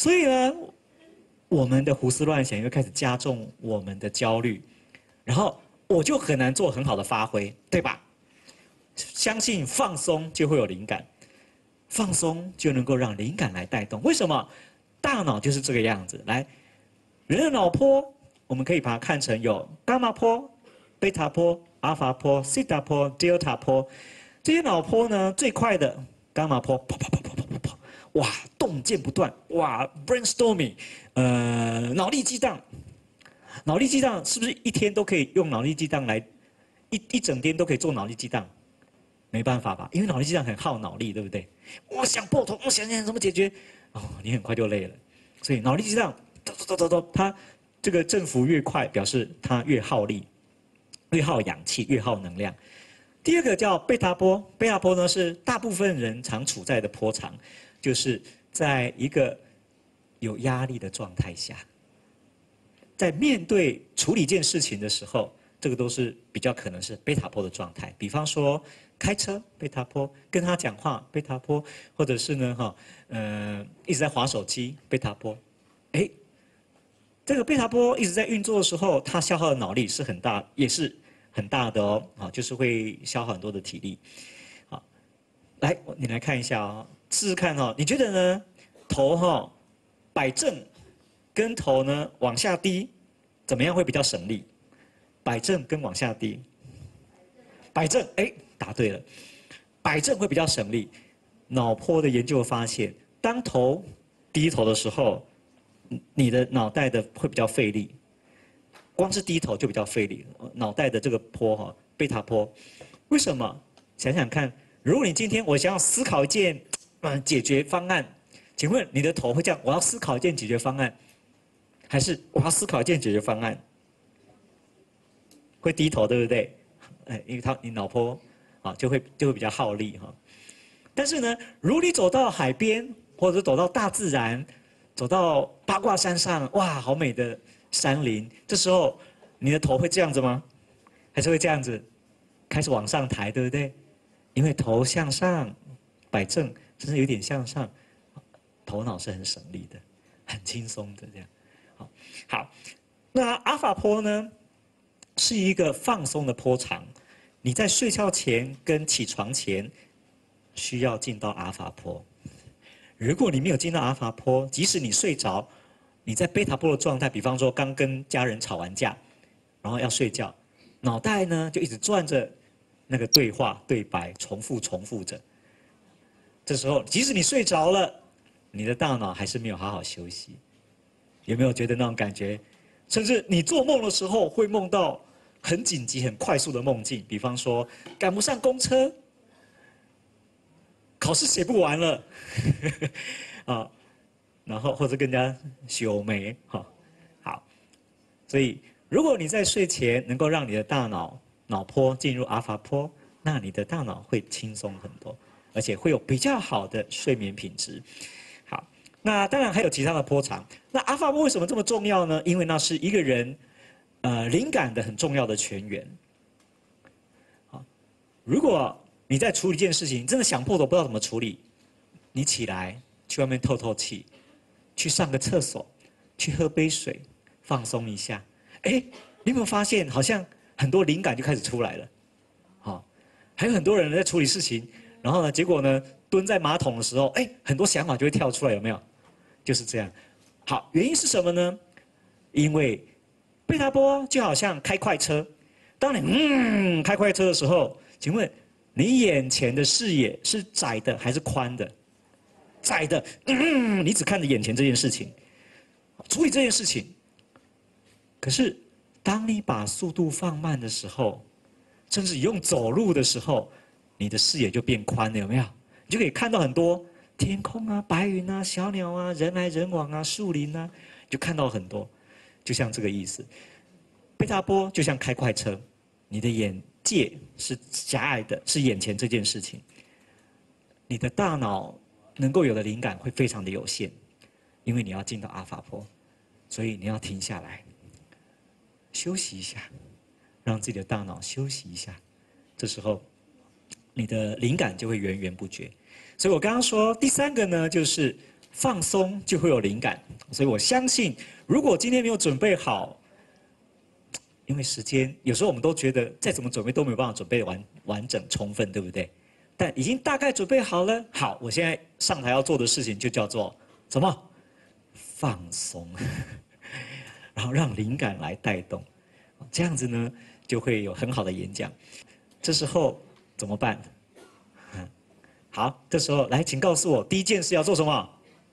所以呢，我们的胡思乱想又开始加重我们的焦虑，然后我就很难做很好的发挥，对吧？相信放松就会有灵感，放松就能够让灵感来带动。为什么？大脑就是这个样子。来，人的脑波，我们可以把它看成有伽马波、贝塔波、阿尔法波、西塔波、德尔塔波。这些脑波呢，最快的伽马波，啪啪啪啪啪啪啪，哇，洞见不断，哇 ，brainstorming，脑力激荡。脑力激荡是不是一天都可以用脑力激荡来，一整天都可以做脑力激荡？没办法吧，因为脑力激荡很耗脑力，对不对？我想破头，我想怎么解决，哦，你很快就累了。所以脑力激荡，它这个振幅越快，表示它越耗力，越耗氧气，越耗能量。第二个叫贝塔波，贝塔波呢是大部分人常处在的波长，就是在一个有压力的状态下。在面对处理一件事情的时候，这个都是比较可能是贝塔波的状态。比方说开车贝塔波，跟他讲话贝塔波，或者是呢一直在滑手机贝塔波。哎，这个贝塔波一直在运作的时候，它消耗的脑力是很大，也是很大的哦。啊，就是会消耗很多的体力。好，来你来看一下哦，试试看哦，你觉得呢？头摆正。跟头呢往下低，怎么样会比较省力？摆正跟往下低，摆正，哎，答对了，摆正会比较省力。脑波的研究发现，当头低头的时候，你的脑袋的会比较费力，光是低头就比较费力，脑袋的这个波贝塔波，为什么？想想看，如果你今天我想要思考一件解决方案，请问你的头会这样？我要思考一件解决方案。还是我要思考一件解决方案，会低头，对不对？因为你脑波就会比较耗力哈。但是呢，如果你走到海边，或者走到大自然，走到八卦山上，哇，好美的山林，这时候你的头会这样子吗？还是会这样子，开始往上抬，对不对？因为头向上摆正，甚至有点向上，头脑是很省力的，很轻松的这样。好，那阿法波呢，是一个放松的波长。你在睡觉前跟起床前需要进到阿法波。如果你没有进到阿法波，即使你睡着，你在贝塔波的状态，比方说刚跟家人吵完架，然后要睡觉，脑袋呢就一直转着那个对话对白，重复着。这时候，即使你睡着了，你的大脑还是没有好好休息。有没有觉得那种感觉？甚至你做梦的时候会梦到很紧急、很快速的梦境，比方说赶不上公车，考试写不完了，啊，然后或者更加朽眉，好，所以如果你在睡前能够让你的大脑波进入阿尔法波，那你的大脑会轻松很多，而且会有比较好的睡眠品质。好。那当然还有其他的波长。那阿法波为什么这么重要呢？因为那是一个人灵感的很重要的泉源。好，如果你在处理一件事情，真的想破头不知道怎么处理，你起来去外面透透气，去上个厕所，去喝杯水，放松一下。哎，你有没有发现，好像很多灵感就开始出来了？好，还有很多人在处理事情，然后呢，结果呢，蹲在马桶的时候，哎，很多想法就会跳出来，有没有？就是这样。好，原因是什么呢？因为贝塔波就好像开快车，当你开快车的时候，请问你眼前的视野是窄的还是宽的？窄的，你只看着眼前这件事情，处理这件事情。可是当你把速度放慢的时候，甚至你用走路的时候，你的视野就变宽了，有没有？你就可以看到很多天空啊、白云啊、小鸟啊、人来人往啊、树林啊，就看到很多，就像这个意思。贝塔波就像开快车，你的眼界是狭隘的，是眼前这件事情，你的大脑能够有的灵感会非常的有限，因为你要进到阿法波，所以你要停下来，休息一下，让自己的大脑休息一下，这时候你的灵感就会源源不绝。所以我刚刚说第三个呢，就是放松就会有灵感。所以我相信，如果今天没有准备好，因为时间有时候我们都觉得再怎么准备都没有办法准备完整充分，对不对？但已经大概准备好了。好，我现在上台要做的事情就叫做什么？放松，然后让灵感来带动，这样子呢就会有很好的演讲。这时候怎么办？好，这时候来，请告诉我第一件事要做什么？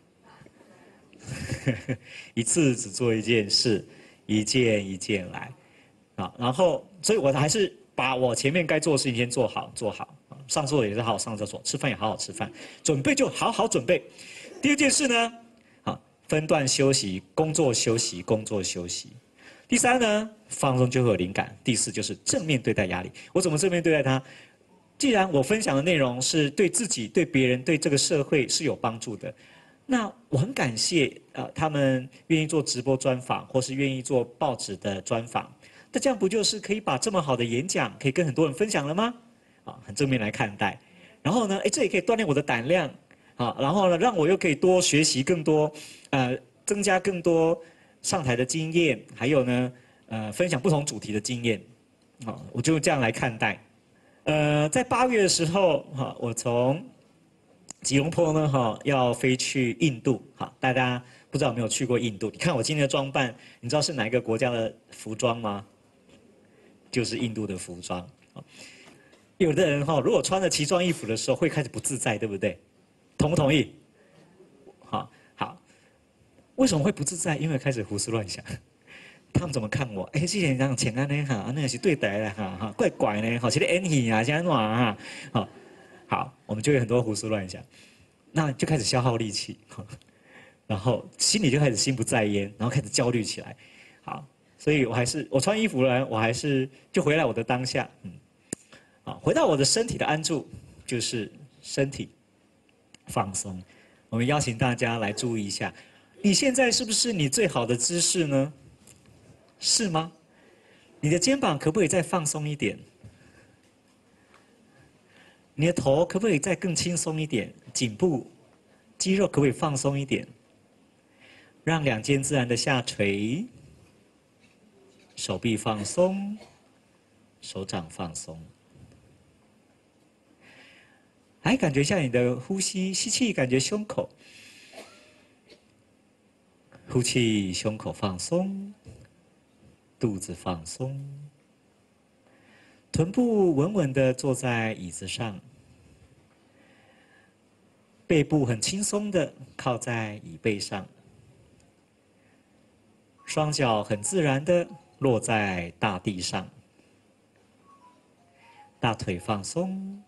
一次只做一件事，一件一件来。啊，然后，所以我还是把我前面该做的事情先做好，做好。上厕所也是好好上厕所，吃饭也好好吃饭，准备就好好准备。第二件事呢，啊，分段休息，工作休息，工作休息。第三呢，放松就会有灵感。第四就是正面对待压力。我怎么正面对待它？既然我分享的内容是对自己、对别人、对这个社会是有帮助的，那我很感谢他们愿意做直播专访，或是愿意做报纸的专访。那这样不就是可以把这么好的演讲可以跟很多人分享了吗？啊，很正面来看待。然后呢，这也可以锻炼我的胆量啊，然后呢，让我又可以多学习更多，增加更多上台的经验，还有呢，分享不同主题的经验。啊，我就这样来看待。在8月的时候，哈，我从吉隆坡呢，哈，要飞去印度，哈，大家不知道有没有去过印度？你看我今天的装扮，你知道是哪一个国家的服装吗？就是印度的服装。有的人哈，如果穿着奇装异服的时候，会开始不自在，对不对？同不同意？好，好，为什么会不自在？因为开始胡思乱想。他们怎么看我？哎，这人讲前安呢哈，那是对待的哈，怪怪呢，好，其实演戏啊，现在哈，好，我们就有很多胡思乱想，那就开始消耗力气，然后心里就开始心不在焉，然后开始焦虑起来，好，所以我穿衣服了，我还是就回来我的当下，回到我的身体的安住，就是身体放松。我们邀请大家来注意一下，你现在是不是你最好的姿势呢？是吗？你的肩膀可不可以再放松一点？你的头可不可以再更轻松一点？颈部肌肉可不可以放松一点？让两肩自然的下垂，手臂放松，手掌放松。来，感觉一下你的呼吸，吸气感觉胸口，呼气胸口放松。肚子放松，臀部稳稳地坐在椅子上，背部很轻松地靠在椅背上，双脚很自然地落在大地上，大腿放松。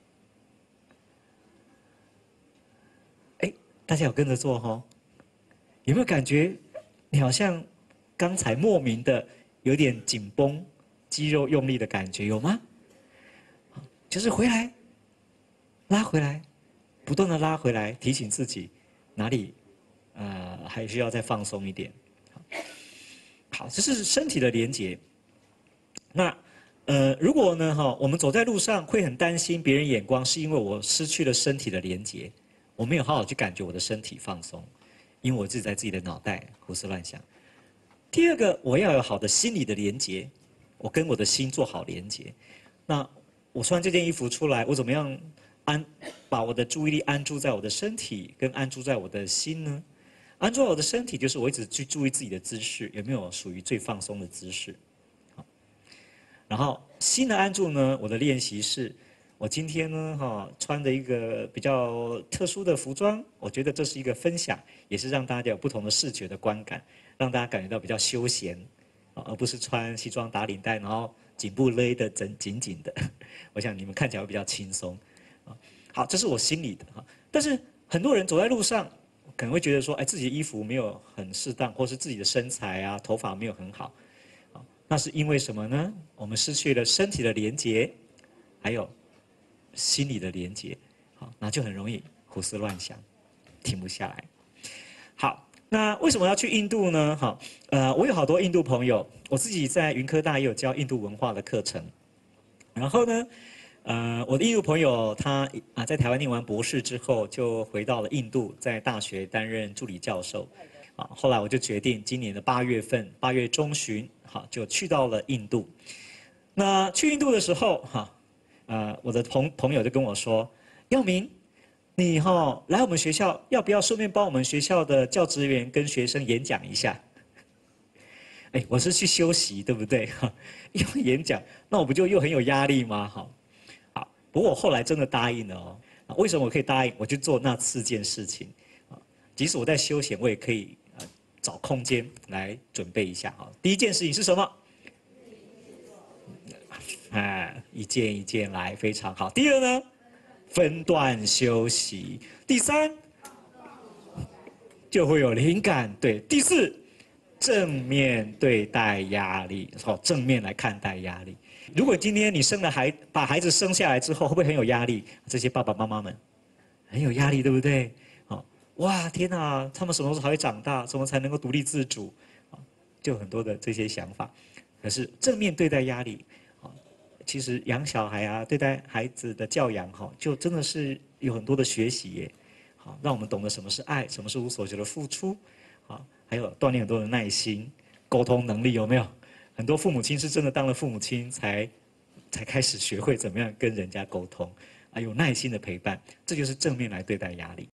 大家有跟着做吼？有没有感觉你好像刚才莫名的有点紧绷，肌肉用力的感觉有吗？就是回来，拉回来，不断的拉回来，提醒自己哪里还需要再放松一点。好，这是身体的连结。那如果呢我们走在路上会很担心别人眼光，是因为我失去了身体的连结，我没有好好去感觉我的身体放松，因为我自己在自己的脑袋胡思乱想。第二个，我要有好的心理的连结，我跟我的心做好连结。那我穿这件衣服出来，我怎么样把我的注意力安住在我的身体，跟安住在我的心呢？安住在我的身体，就是我一直去注意自己的姿势有没有属于最放松的姿势。然后心的安住呢，我的练习是，我今天呢穿的一个比较特殊的服装，我觉得这是一个分享，也是让大家有不同的视觉的观感。让大家感觉到比较休闲，而不是穿西装打领带，然后颈部勒得紧紧的。我想你们看起来会比较轻松。好，这是我心里的哈。但是很多人走在路上，可能会觉得说，自己的衣服没有很适当，或是自己的身材啊、头发没有很好。那是因为什么呢？我们失去了身体的连结，还有心理的连结，好，那就很容易胡思乱想，停不下来。好。那为什么要去印度呢？我有好多印度朋友，我自己在云科大也有教印度文化的课程。然后呢， 我的印度朋友他在台湾念完博士之后，就回到了印度，在大学担任助理教授。后来我就决定今年的8月份，8月中旬，就去到了印度。那去印度的时候，我的朋友就跟我说，耀明，你来我们学校，要不要顺便帮我们学校的教职员跟学生演讲一下？哎，我是去休息，对不对？因为演讲，那我不就又很有压力吗？好，不过我后来真的答应了哦。为什么我可以答应？我去做那4件事情。即使我在休闲，我也可以找空间来准备一下。第一件事情是什么？一件一件来，非常好。第二呢，分段休息。第三，就会有灵感。对，第四，正面对待压力，正面来看待压力。如果今天你把孩子生下来之后，会不会很有压力？这些爸爸妈妈们很有压力，对不对？哇，天哪，他们什么时候才会长大？怎么才能够独立自主？就很多的这些想法。可是正面对待压力，其实养小孩啊，对待孩子的教养，就真的是有很多的学习耶。让我们懂得什么是爱，什么是无所求的付出，还有锻炼很多的耐心、沟通能力，有没有？很多父母亲是真的当了父母亲才开始学会怎么样跟人家沟通，有耐心的陪伴，这就是正面来对待压力。